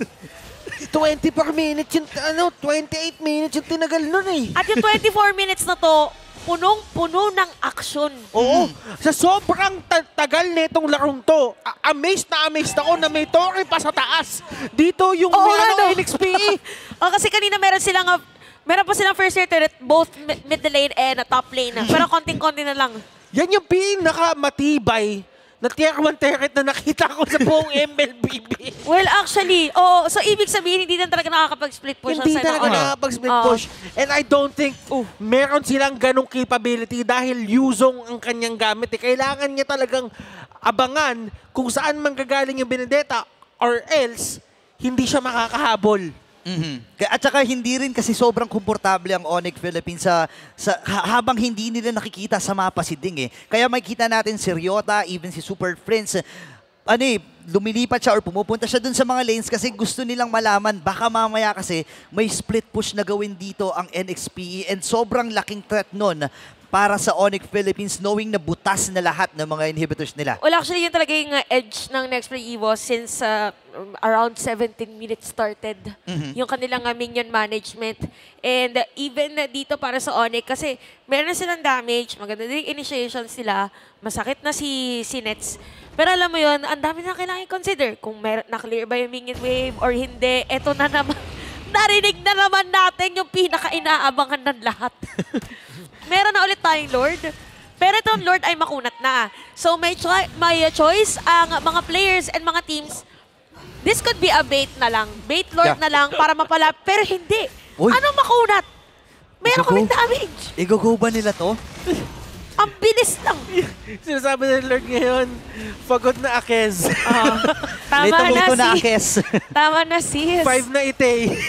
twenty per minute yung, ano, twenty-eight minutes yung tinagal nun eh. At yung twenty-four minutes na to, punong-puno ng aksyon. Oo. Sa sobrang ta- tagal nitong larong to, a- amazed na amazed ako na may torre pa sa taas. Dito yung Oo, may ano, ano? N X P E. Oh, kasi kanina meron silang, uh, meron pa silang first year turret, both mi- mid lane and uh, top lane. Pero konting-konti na lang. Yan yung pinakamatibay na tier one turret na nakita ko sa buong M L B B. Well, actually, oh, so ibig sabihin, hindi na talaga nakakapag-split push. Hindi ang side ng talaga Onyx. nakapag-split Oo. push. And I don't think meron silang ganong capability dahil Yuzong ang kanyang gamit. Eh. Kailangan niya talagang abangan kung saan manggagaling yung Benedetta or else hindi siya makakahabol. Mhm. At saka hindi rin kasi sobrang komportable ang Onyx Philippines sa, sa ha- habang hindi nila nakikita sa mapa si Ding eh. Kaya makikita natin si Ryota, even si Super Prince, ano eh, lumilipat siya or pumupunta siya dun sa mga lanes kasi gusto nilang malaman baka mamaya kasi may split push na gawin dito ang N X P E and sobrang laking threat nun para sa Onyx Philippines knowing na butas na lahat ng mga inhibitors nila. Well, actually, yun talaga yung uh, edge ng Next Play Evo since uh, um, around seventeen minutes started Mhm. yung kanilang uh, minion management. And uh, even uh, dito para sa Onyx, kasi meron na silang damage, maganda din yung initiation sila, masakit na si, si Nets. Pero alam mo yun, ang dami na kailangan i-consider. Kung mer- na-clear ba yung minion wave or hindi, eto na naman. Narinig na naman natin yung pinaka-inaabangan ng lahat. Meron na ulit tayong Lord. Pero itong Lord ay makunat na. So may, choi- may uh, choice ang mga players and mga teams. This could be a bait na lang. Bait Lord Yeah. na lang para mapala. Pero hindi. Uy. Anong makunat? Meron Igugo. kaming damage. Igugo ba nila to? Ang bilis lang. Sinasabi ng Lord ngayon, pagod na Akez. Ah, tama na, Lito na sis. akes. Tama na sis. Five na ite.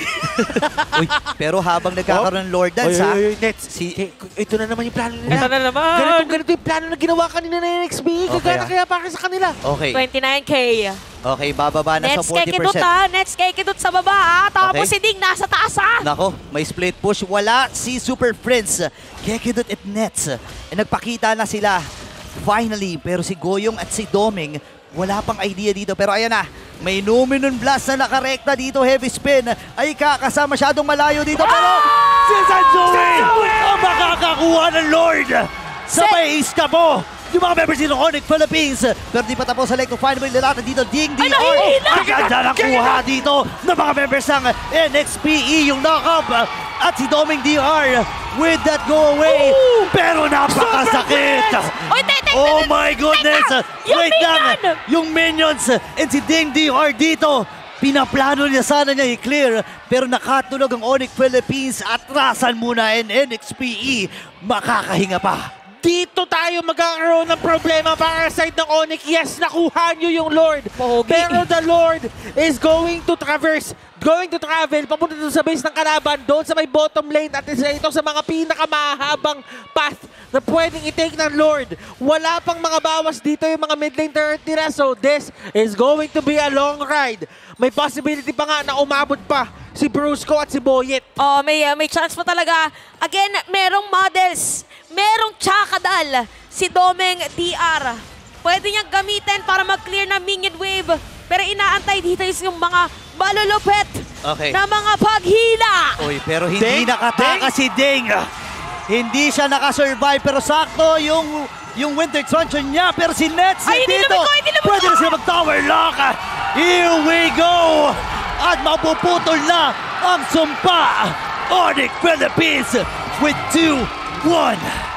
Uy, pero habang nagkakaroon ng Lord Dance, ha? Oy, oy, oy, Nets. Si- Si, ito na naman yung plano nila. Ito na naman. Ganito, ganito yung plano na ginawa kanina na N X B. Okay, Gagana ah. kaya para sa kanila. Okay. twenty-nine K. Okay, bababa na sa Nets kay forty Kidot percent. ha. Nets kay Kidot sa baba ha. Tapos Okay. si Ding nasa taas ha. Nako, may split push. Wala si Super Friends, Kekidot at Nets. E nagpakita na sila. Finally, pero si Goyong at si Doming, wala pang idea dito. Pero ayan na, may Numinon Blast na nakarekta dito. Heavy spin ay kakasama masyadong malayo dito. Pero si Sanjoy ang makakakuha ng Lord. Sabay ace ka mo. Yung mga members dito ng Onyx Philippines. Pero di pa tapos sa leg to find mo yung lalatan dito. Ding D R. nahihila! Ang ganda ng kuha dito ng mga members ng N X P E. Yung knock-up at si Doming D R with that go away. Pero napakasakit. Oy, te, te, Oh te, my goodness. teka! Yung Wait lang. minion! Yung minions and si Ding D R dito. Pinaplano niya sana niya i-clear. Pero nakatulog ang Onyx Philippines. Atrasan muna and N X P E. Makakahinga pa. Dito tayo magkakaroon ng problema para sa side ng Onyx. Yes, nakuha nyo yung Lord. Pogi. Pero the Lord is going to traverse, going to travel, papunta doon sa base ng kalaban, doon sa may bottom lane, at isa ito sa mga pinakamahabang path na pwedeng i-take ng Lord. Wala pang mga bawas dito yung mga mid lane turret nila, so this is going to be a long ride. May possibility pa nga na umabot pa si Brusco at si Boyet. Oh, may uh, may chance pa talaga. Again, merong models. Merong Chakadal. Si Domeng D R. Pwede niyang gamitin para mag-clear na minion wave. Pero inaantay dito is yung mga malulupet Okay. na mga paghila. Uy, pero hindi Ding! nakataka si Ding. Hindi siya nakasurvive pero sakto yung yung winter expansion niya. Pero si Nets Ay, hindi dito. lumiko, hindi lumiko! Pwede na sila mag-tower lock. Here we go. At mapuputol na ang sumpa. Onyx Philippines with two one.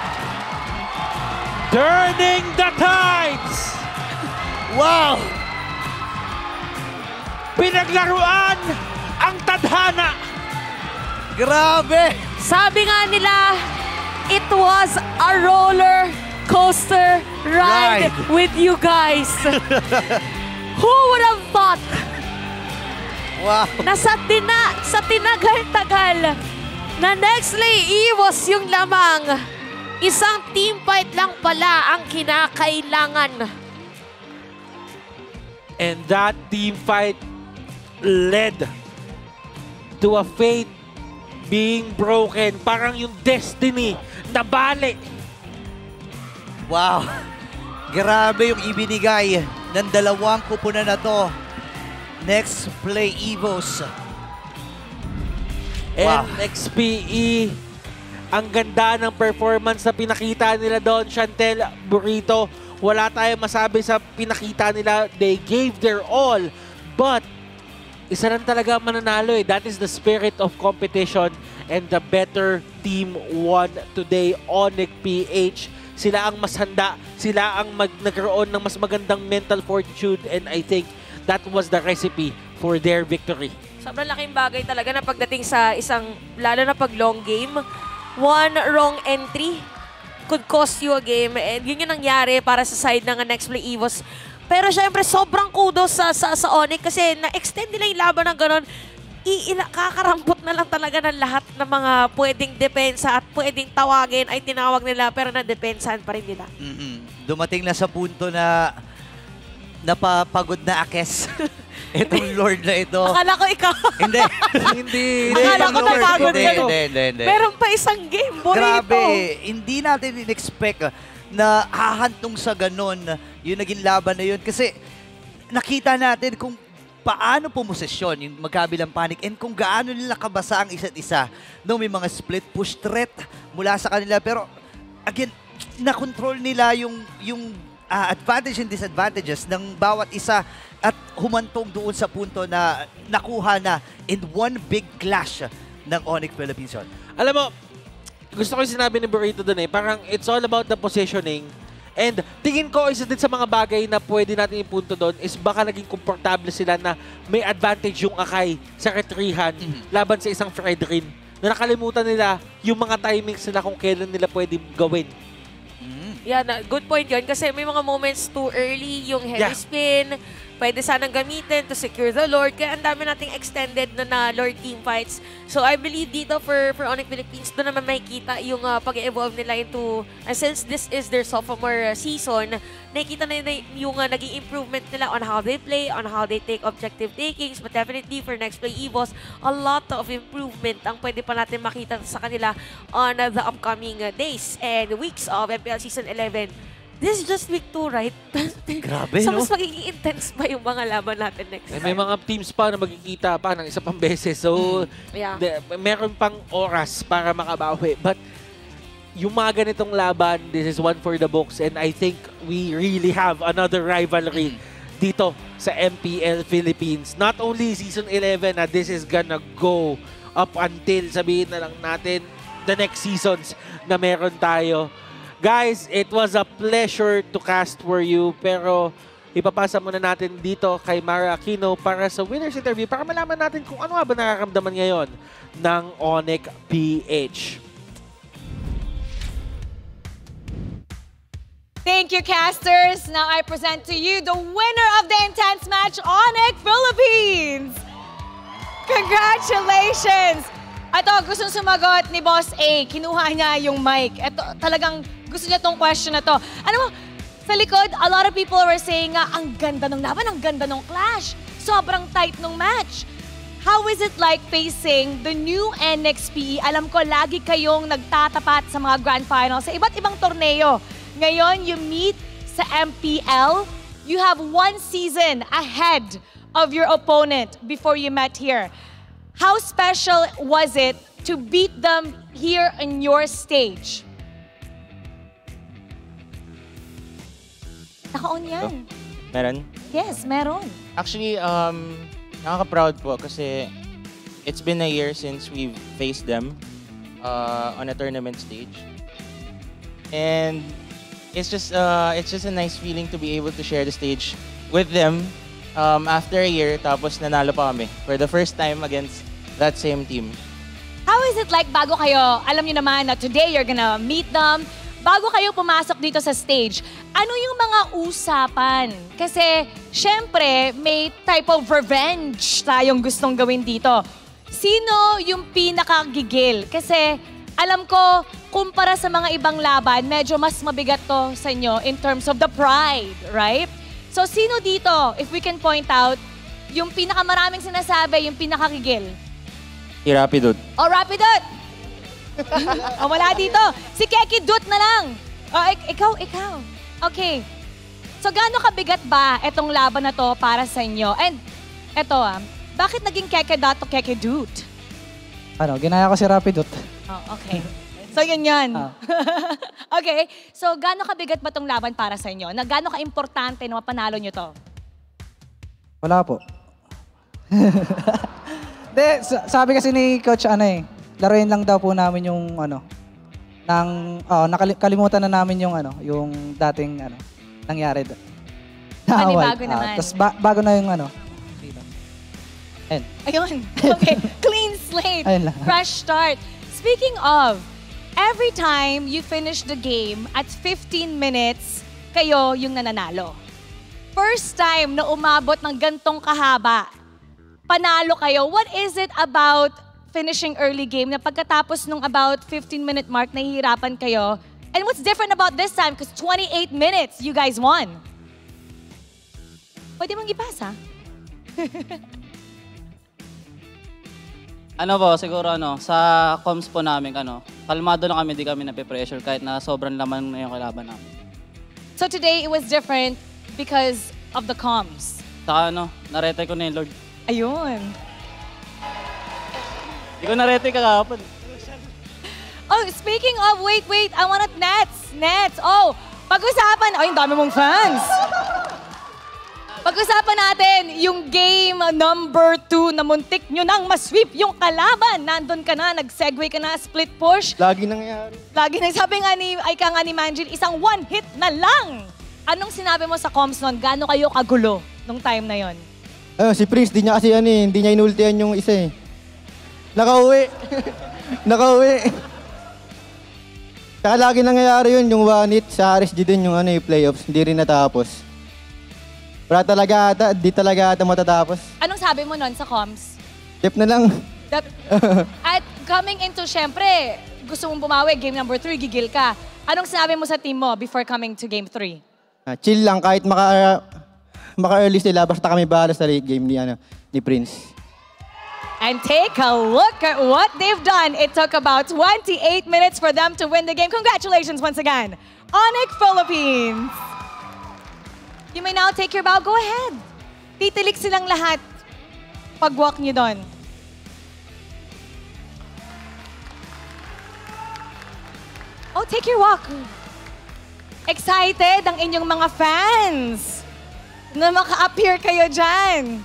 Turning the tides! Wow. Pinaglaruan ang tadhana. Grabe. Sabi nga nila, it was a roller coaster ride, Ride. with you guys. Who would have thought Wow. na sa, tina, sa tinagal-tagal na Nextley Evos yung lamang, isang team fight lang pala ang kinakailangan. And that team fight led to a fate being broken. Parang yung destiny na bali. Wow. Grabe yung ibinigay ng dalawang kupunan na to. Next play Evos. Wow. And X P E, ang ganda ng performance na pinakita nila doon. Chantel, Burrito, wala tayong masabi sa pinakita nila. They gave their all. But, isa lang talaga mananalo eh. That is the spirit of competition. And the better team won today, Onyx P H. Sila ang mas handa. Sila ang mag nagkaroon ng mas magandang mental fortitude. And I think that was the recipe for their victory. Sobrang laking bagay talaga na pagdating sa isang, lalo na pag long game, one wrong entry could cost you a game. And yun yung nangyari para sa side ng Next Play Evos. Pero syempre, sobrang kudos sa, sa, sa Onyx kasi na-extend nila yung laban ng ganon. Iila, kakarampot na lang talaga ng lahat ng mga pwedeng depensa at pwedeng tawagin ay tinawag nila pero na-depensahan pa rin nila. Mm-mm. Dumating na sa punto na napapagod na akes. Itong Lord na ito. Akala ko ikaw. Hindi. Hindi. Akala ko Lord. napagod Hindi, kayo. hindi, hindi, hindi. Meron pa isang game, Burrito. Grabe. Hindi natin in-expect na hahantong sa ganon yung naging laban na yun. Kasi nakita natin kung paano pumosesyon yung magkabilang panic and kung gaano nila kabasa ang isa't isa. No, may mga split push threat mula sa kanila pero again, na-control nila yung yung uh, advantage and disadvantages ng bawat isa at humantong doon sa punto na nakuha na in one big clash ng Onyx Philippines yun. Alam mo, gusto ko yung sinabi ni Burrito doon eh, parang it's all about the positioning. And tingin ko, isa din sa mga bagay na pwede natin ipunto doon is baka naging komportable sila na may advantage yung Akai sa retrihan mm-hmm. laban sa isang Fredrin. Na nakalimutan nila yung mga timings nila kung kailan nila pwede gawin. Mm-hmm. Yeah, na, good point yun. Kasi may mga moments too early, yung heavy Yeah. spin, pwede sanang gamitin to secure the Lord. Kaya ang dami nating extended na, na Lord team fights. So I believe dito for, for Onyx Philippines, doon naman makikita yung uh, pag-evolve nila into, uh, since this is their sophomore uh, season, nakikita na yun yung uh, naging improvement nila on how they play, on how they take objective takings. But definitely for next play Evos, a lot of improvement ang pwede pa natin makita sa kanila on uh, the upcoming uh, days and weeks of M P L Season eleven. This is just week two, right? Grabe, so, no? mas magiging intense pa yung mga laban natin next Eh, time. may mga teams pa na magkikita pa ng isa pang beses. So, Yeah. de, meron pang oras para makabawi. But, yung mga ganitong laban, this is one for the books. And I think we really have another rivalry dito sa M P L Philippines. Not only Season eleven na this is gonna go up until sabihin na lang natin the next seasons na meron tayo. Guys, it was a pleasure to cast for you. Pero ipapasa muna natin dito kay Mara Aquino para sa winner's interview para malaman natin kung ano nga ba nararamdaman ngayon ng Onyx P H. Thank you, casters. Now I present to you the winner of the intense match, Onyx Philippines. Congratulations! Ito, gustong sumagot ni Boss A. Kinuha niya yung mic. Ito, talagang gusto niya tong question na to. Ano mo, sa likod, a lot of people were saying nga, ang ganda ng laban, ang ganda ng clash. Sobrang tight ng match. How is it like facing the new N X P? Alam ko, lagi kayong nagtatapat sa mga grand finals sa iba't ibang torneo. Ngayon, you meet sa M P L. You have one season ahead of your opponent before you met here. How special was it to beat them here on your stage? Naka-on yan. Meron? Yes, meron. Actually, um, nakaka-proud po kasi it's been a year since we've faced them uh, on a tournament stage. And it's just uh, it's just a nice feeling to be able to share the stage with them um, after a year, tapos nanalo pa kami for the first time against that same team. How is it like bago kayo, alam niyo naman na today you're gonna meet them, bago kayo pumasok dito sa stage, ano yung mga usapan? Kasi, syempre, may type of revenge tayong gustong gawin dito. Sino yung pinakagigil? Kasi, alam ko, kumpara sa mga ibang laban, medyo mas mabigat to sa inyo in terms of the pride, right? So, sino dito, if we can point out, yung pinakamaraming sinasabi, yung pinakagigil? Si Rapidot. O, Rapidot! O, wala dito. Si Keki Dut na lang. O, ik ikaw, ikaw. Okay. So, gaano kabigat ba itong laban na to para sa inyo? And, eto ah, bakit naging Keke Dot o Keke Dut? Ano, ginaya ko si Rapidot. Oh, okay. So, yun yun. Ah. Okay. So, gaano kabigat ba itong laban para sa inyo? Na gaano ka-importante na mapanalo nyo to? Wala po. De, sabi kasi ni Coach, ano eh, laruin lang daw po namin yung ano, nang, oh, nakalimutan na namin yung ano, yung dating ano, nangyari doon. Panibago naman. Tapos ba bago na yung ano. Ayun. Ayun. Okay. Clean slate. Ayun lang. Fresh start. Speaking of, every time you finish the game at fifteen minutes, kayo yung nananalo. First time na umabot ng gantong kahaba, panalo kayo. What is it about finishing early game na pagkatapos nung about fifteen minute mark, nahihirapan kayo? And what's different about this time? Because twenty-eight minutes, you guys won. Pwede mong ipasa. Ano po, siguro ano, sa comms po namin, ano, kalmado lang kami, di kami nape-pressure kahit na sobrang laman na yung kalaban namin. So today, it was different because of the comms. Saka ano, narete ko na yung Lord. Ayun. Hindi ko narete kagapon. Oh, speaking of, wait, wait, I wanted Nets. Nets, oh, pag-usapan, ay, ang dami mong fans. Pag-usapan natin yung game number two na muntik nyo nang masweep yung kalaban. Nandun ka na, nag-segue ka na, split push. Lagi nangyayari. Lagi na, sabi nga ni, ay ka nga ni Manjil, isang one hit na lang. Anong sinabi mo sa comms nun? Gaano kayo kagulo nung time na yon? Uh, si Prince, di niya kasi ano eh, hindi niya inultihan yung isa eh. Nakauwi. Nakauwi. Kaya lagi nangyayari yun, yung one hit sa R S G din yung ano, yung playoffs, hindi rin natapos. Wala talaga ata, di talaga ata matatapos. Anong sabi mo nun sa comms? Tip na lang. That, at coming into, syempre, gusto mong bumawi, game number three, gigil ka. Anong sinabi mo sa team mo before coming to game three? Ah, chill lang, kahit maka, maka-early sila, basta kami bahala sa late game ni, ano, ni Prince. And take a look at what they've done. It took about twenty-eight minutes for them to win the game. Congratulations once again, Onyx Philippines. You may now take your bow. Go ahead. Titilik silang lahat. Pag-walk niyo doon. Oh, take your walk. Excited ang inyong mga fans na maka-appear kayo dyan.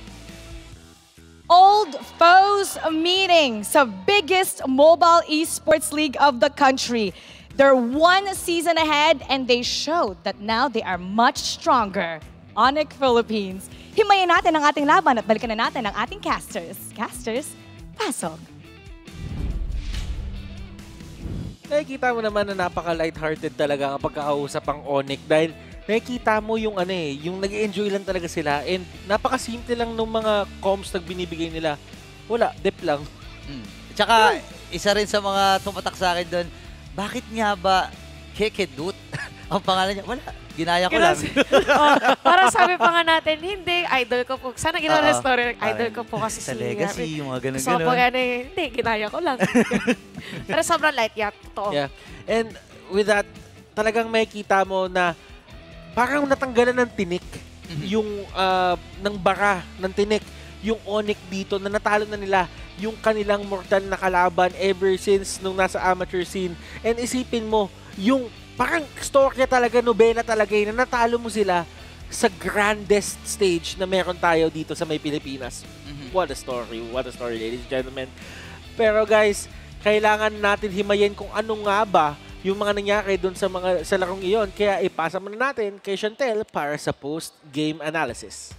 Old Foes meeting sa biggest mobile esports league of the country. They're one season ahead and they showed that now they are much stronger. Onyx Philippines. Himayin natin ang ating laban at balikan na natin ang ating casters. Casters, pasok. Nakikita mo naman na napaka-lighthearted talaga ang pagkakausap ang Onyx dahil nakikita mo yung ano eh, yung nag-enjoy lang talaga sila and napaka-simple lang ng mga comms na binibigay nila. Wala, dep lang. Hmm. Tsaka, isa rin sa mga tumatak sa akin doon, bakit nga ba Kekedut? Ang pangalan niya, wala. Ginaya ko lang. oh, parang sabi pa nga natin, hindi, idol ko po. Sana ginawa na Oo. story, idol Ah, ko po kasi sa si... legacy, yung mga ganun-ganun. So, pag ano eh, hindi, ginaya ko lang. Pero sobrang light yak, totoo. Yeah. And with that, talagang makikita mo na parang natanggalan ng tinik yung uh, ng bara ng tinik yung Onyx dito na natalo na nila yung kanilang mortal na kalaban ever since nung nasa amateur scene. And isipin mo, yung parang storya talaga, nobela talaga yun, na natalo mo sila sa grandest stage na meron tayo dito sa may Pilipinas. Mhm. What a story, what a story, ladies and gentlemen. Pero guys, kailangan natin himayin kung ano nga ba yung mga nangyari doon sa mga sa larong iyon. Kaya ipasa muna natin kay Chantel para sa post-game analysis.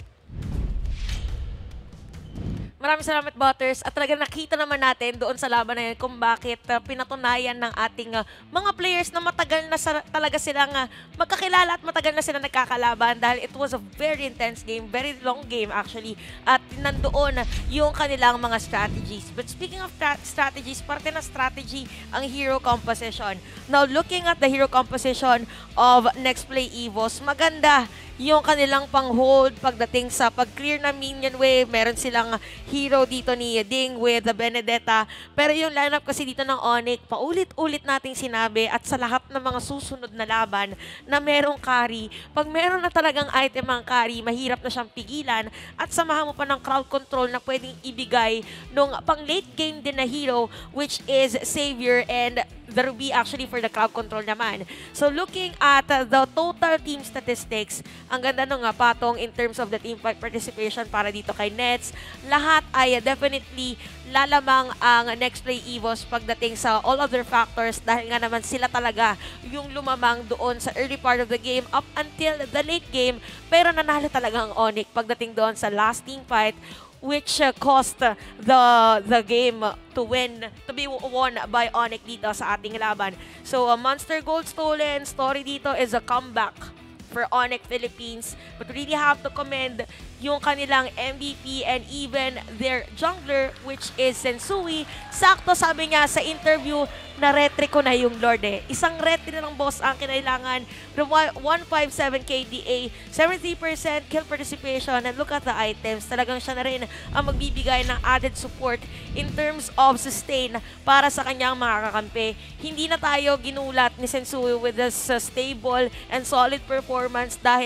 Maraming salamat, Butters. At talaga nakita naman natin doon sa laban na yun kung bakit uh, pinatunayan ng ating uh, mga players na matagal na sa, talaga silang uh, magkakilala at matagal na sila nagkakalaban dahil it was a very intense game, very long game actually. At nandoon uh, yung kanilang mga strategies. But speaking of strategies, parte na strategy ang hero composition. Now, looking at the hero composition of Next Play Evos, maganda yung kanilang pang-hold pagdating sa pag-clear na minion wave. Meron silang hero dito ni Ding with the Benedetta. Pero yung lineup kasi dito ng Onyx, paulit-ulit nating sinabi at sa lahat ng mga susunod na laban na merong carry, pag meron na talagang item ang carry, mahirap na siyang pigilan at samahan mo pa ng crowd control na pwedeng ibigay nung pang-late game din na hero which is Savior and the Ruby actually for the crowd control naman. So looking at uh, the total team statistics, ang ganda nung nga patong in terms of the team fight participation para dito kay Nets. Lahat ay uh, definitely lalamang ang Next Play Evos pagdating sa all other factors dahil nga naman sila talaga yung lumamang doon sa early part of the game up until the late game. Pero nanalo talaga ang Onyx pagdating doon sa last team fight which uh, cost uh, the the game to win, to be won by Onyx dito sa ating laban. So, uh, Monster Gold stolen, story dito is a comeback for Onyx Philippines. But really have to commend yung kanilang M V P and even their jungler which is Sensui. Sakto sabi niya sa interview na retry ko na yung Lord eh. Isang retry na ng boss ang kinailangan. one fifty-seven K D A, seventy percent kill participation, and look at the items. Talagang siya na rin ang magbibigay ng added support in terms of sustain para sa kanyang mga kakampi. Hindi na tayo ginulat ni Sensui with this uh, stable and solid performance dahil this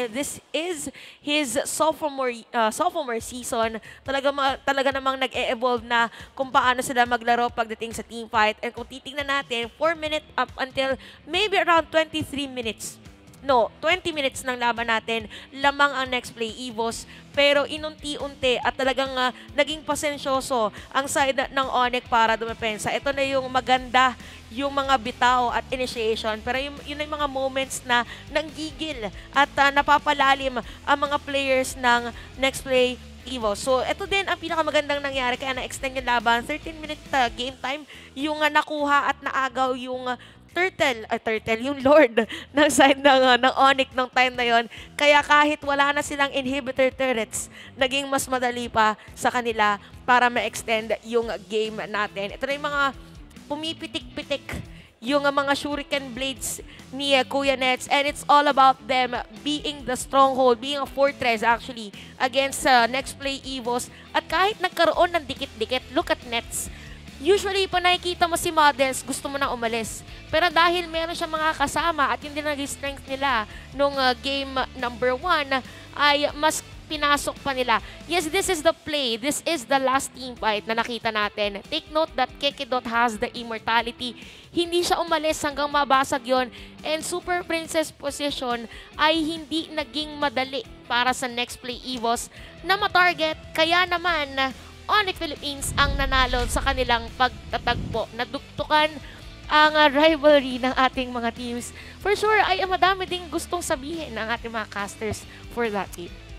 is his sophomore uh, sophomore season. Talaga, ma- talaga namang nag-e-evolve na kung paano sila maglaro pagdating sa team fight. And kung titingnan natin, four minutes up until maybe around twenty-three minutes. No, twenty minutes ng laban natin, lamang ang next play Evos, pero inunti-unti at talagang uh, naging pasensyoso ang side ng Onyx para dumepensa. Ito na yung maganda, yung mga bitaw at initiation, pero yun, yun yung mga moments na nanggigil at uh, napapalalim ang mga players ng next play Evo. So, ito din ang pinakamagandang nangyari kaya na-extend yung laban. thirteen minute uh, game time, yung uh, nakuha at naagaw yung uh, Turtle, uh, Turtle, yung Lord ng side ng, uh, ng Onyx nung time na yon. Kaya kahit wala na silang inhibitor turrets, naging mas madali pa sa kanila para ma-extend yung game natin. Ito na yung mga pumipitik-pitik, yung uh, mga shuriken blades ni uh, Kuya Nets, and it's all about them being the stronghold, being a fortress actually against uh, next play Evos. At kahit nagkaroon ng dikit-dikit, look at Nets. Usually, pa nakikita mo si Models, gusto mo na umalis. Pero dahil meron siya mga kasama at yun din naging strength nila nung uh, game number one, ay mas pinasok pa nila. Yes, this is the play. This is the last team fight na nakita natin. Take note that Kekidot has the immortality. Hindi siya umalis hanggang mabasag yon. And Super Princess position ay hindi naging madali para sa next play Evos na matarget. Kaya naman, Onyx Philippines ang nanalo sa kanilang pagtatagpo. Naduktukan ang uh, rivalry ng ating mga teams. For sure, ay madami ding gustong sabihin ng ating mga casters for that team.